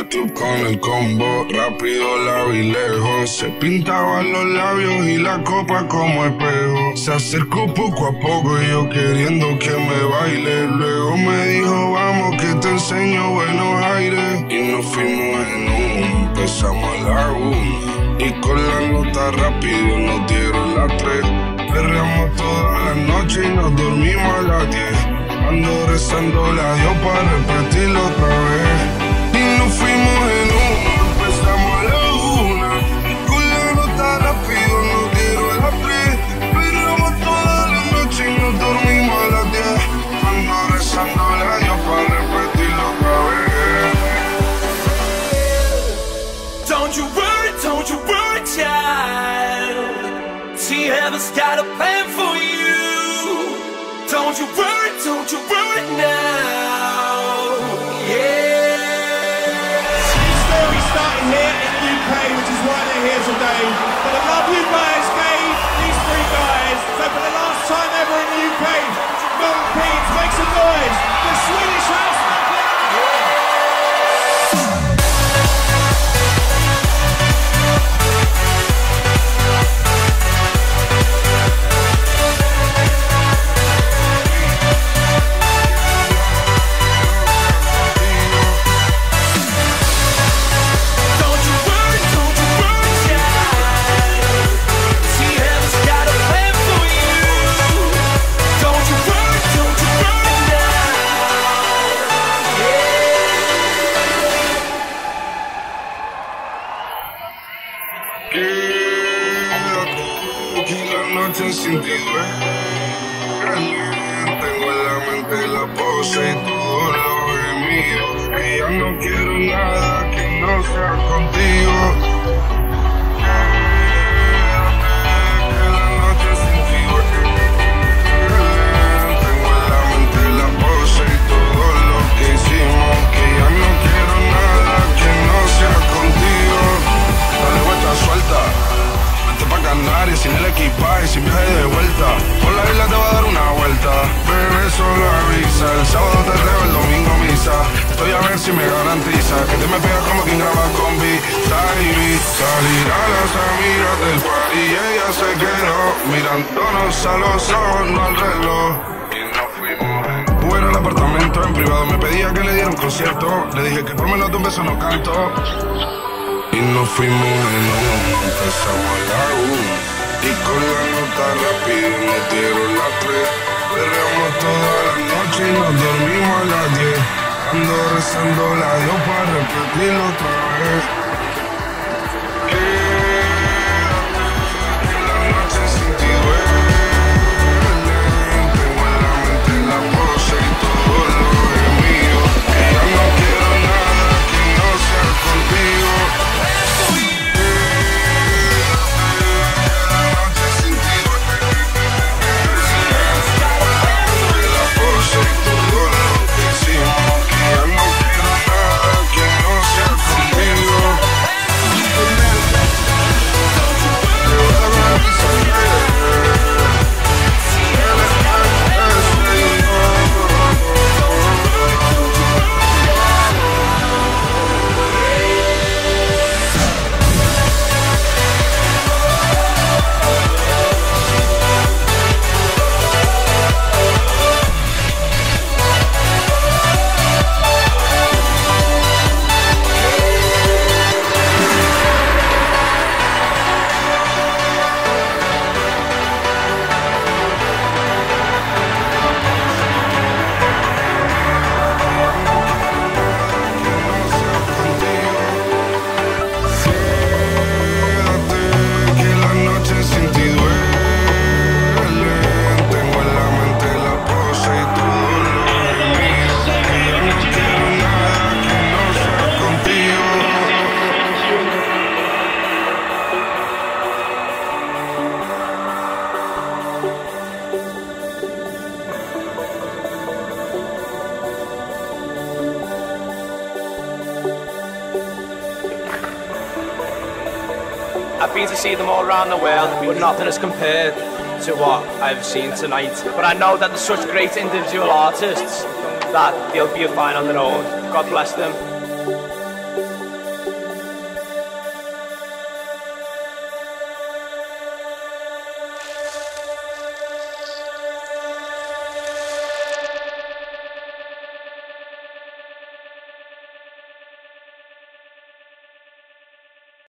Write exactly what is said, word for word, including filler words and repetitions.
club con el combo, rápido la vi lejos. Se pintaban los labios y la copa como espejo. Se acercó poco a poco y yo queriendo que me baile. Luego me dijo vamos que te enseño buenos aires. Y nos fuimos en uno, empezamos a la una. Y con la nota rápido nos dieron las tres. Perreamos toda la noche y nos dormimos a las diez. Ando rezando la Dios para repetirlo otra vez. Y nos fuimos en uno, empezamos a la una. Con la nota rápido nos dieron las tres. Perreamos toda la noche y nos dormimos a las diez. Ando rezando la Dios para repetirlo otra vez. Don't you worry, don't you worry, child. See, heaven's got a plan for you. Don't you worry, don't you worry now. Yeah. This story started here in the U K, which is why they're here today. For the love you guys gave these three guys. So for the last time ever in the U K, Milton Keynes, make some noise. The Swedish House Mafia. Sin ti duele. Tengo en la mente la pose y todo lo gemido. Que ya no quiero nada que no sea contigo. Quédate, que la noche sin ti duele. Tengo en la mente la pose y todo lo que hicimos. Que ya no quiero nada que no sea contigo. Dale vuelta suelta. Pa' Canarias, sin el equipaje, sin viaje de vuelta. Por la isla te va a dar una vuelta. Bebé, solo avisa. El sábado te reo, el domingo misa. Estoy a ver si me garantiza que te me pegas como quien graba con B. Salir a las amigas del party y ella se quedó mirándonos a los ojos, no al reloj. Y nos fuimos. Fuera al apartamento en privado, me pedía que le diera un concierto. Le dije que por menos de un beso no canto. Y nos fuimos en uno, empezamos a la una. Y con la nota rápido nos dieron las tres. Perreamos toda la noche y nos dormimos a las diez. Ando rezando la Dios para repetirlo otra vez. Quédate, que la noche sin ti duele. Tengo en la mente la pose y todo lo gemido. Que ya no quiero nada que no sea contigo. I've been to see them all around the world, but nothing is compared to what I've seen tonight. But I know that they're such great individual artists that they'll be fine on their own. God bless them.